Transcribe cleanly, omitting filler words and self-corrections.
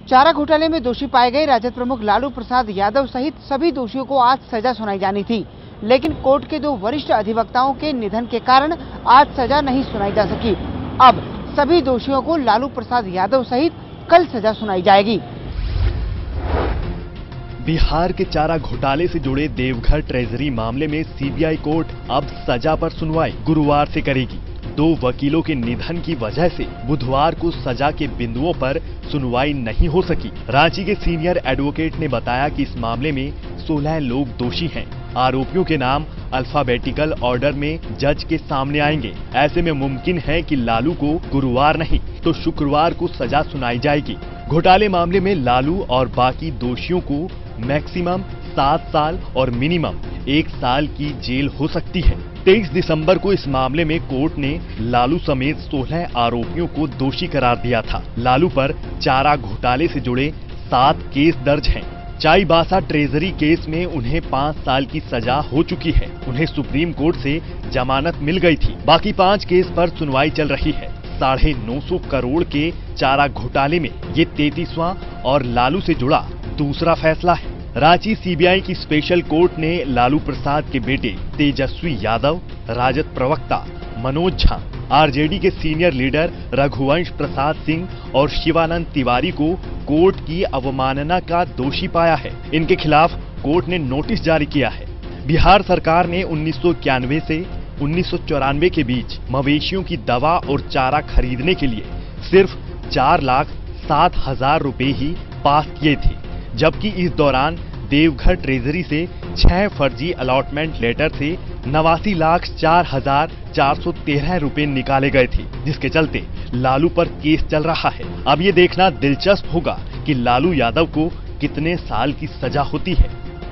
चारा घोटाले में दोषी पाए गए राजद प्रमुख लालू प्रसाद यादव सहित सभी दोषियों को आज सजा सुनाई जानी थी, लेकिन कोर्ट के 2 वरिष्ठ अधिवक्ताओं के निधन के कारण आज सजा नहीं सुनाई जा सकी। अब सभी दोषियों को लालू प्रसाद यादव सहित कल सजा सुनाई जाएगी। बिहार के चारा घोटाले से जुड़े देवघर ट्रेजरी मामले में सीबीआई कोर्ट अब सजा पर सुनवाई गुरुवार से करेगी। 2 वकीलों के निधन की वजह से बुधवार को सजा के बिंदुओं पर सुनवाई नहीं हो सकी। रांची के सीनियर एडवोकेट ने बताया कि इस मामले में 16 लोग दोषी हैं। आरोपियों के नाम अल्फाबेटिकल ऑर्डर में जज के सामने आएंगे। ऐसे में मुमकिन है कि लालू को गुरुवार नहीं तो शुक्रवार को सजा सुनाई जाएगी। घोटाले मामले में लालू और बाकी दोषियों को मैक्सिमम 7 साल और मिनिमम 1 साल की जेल हो सकती है। 23 दिसंबर को इस मामले में कोर्ट ने लालू समेत 16 आरोपियों को दोषी करार दिया था। लालू पर चारा घोटाले से जुड़े 7 केस दर्ज हैं। चाईबासा ट्रेजरी केस में उन्हें 5 साल की सजा हो चुकी है। उन्हें सुप्रीम कोर्ट से जमानत मिल गई थी। बाकी 5 केस पर सुनवाई चल रही है। 950 करोड़ के चारा घोटाले में ये 33वां और लालू से जुड़ा दूसरा फैसला है। रांची सीबीआई की स्पेशल कोर्ट ने लालू प्रसाद के बेटे तेजस्वी यादव, राजद प्रवक्ता मनोज झा, आरजेडी के सीनियर लीडर रघुवंश प्रसाद सिंह और शिवानंद तिवारी को कोर्ट की अवमानना का दोषी पाया है। इनके खिलाफ कोर्ट ने नोटिस जारी किया है। बिहार सरकार ने 1991 से 1994 के बीच मवेशियों की दवा और चारा खरीदने के लिए सिर्फ 4,07,000 रुपए ही पास किए थे, जबकि इस दौरान देवघर ट्रेजरी से 6 फर्जी अलॉटमेंट लेटर से 89,04,413 रुपए निकाले गए थे, जिसके चलते लालू पर केस चल रहा है। अब ये देखना दिलचस्प होगा कि लालू यादव को कितने साल की सजा होती है।